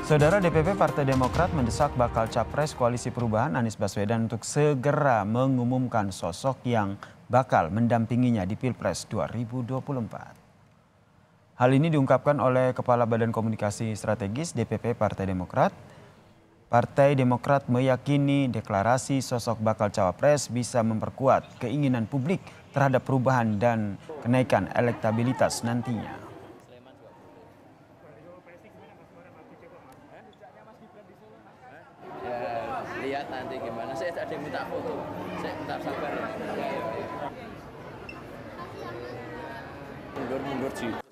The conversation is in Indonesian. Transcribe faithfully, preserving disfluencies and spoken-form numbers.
Saudara D P P Partai Demokrat mendesak bakal capres Koalisi Perubahan Anies Baswedan untuk segera mengumumkan sosok yang bakal mendampinginya di Pilpres dua ribu dua puluh empat. Hal ini diungkapkan oleh Kepala Badan Komunikasi Strategis D P P Partai Demokrat. Partai Demokrat meyakini deklarasi sosok bakal cawapres bisa memperkuat keinginan publik terhadap perubahan dan kenaikan elektabilitas nantinya. Ya, lihat nanti gimana. Saya ada yang minta foto. Saya minta sabar ya. Mundur-mundur sih.